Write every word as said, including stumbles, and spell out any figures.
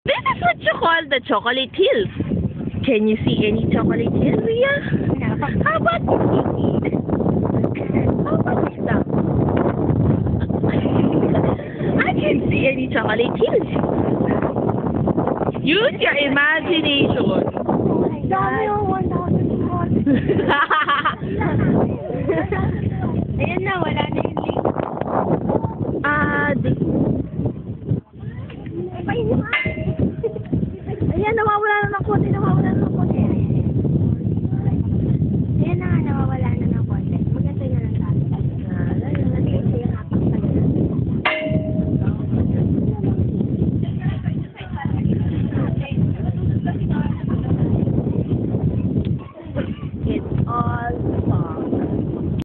This is what you call the chocolate hills. Can you see any chocolate hills here? How about this? How about this now? I can't see any chocolate hills. Use your imagination. Dami yung one thousand. Ayan na, wala na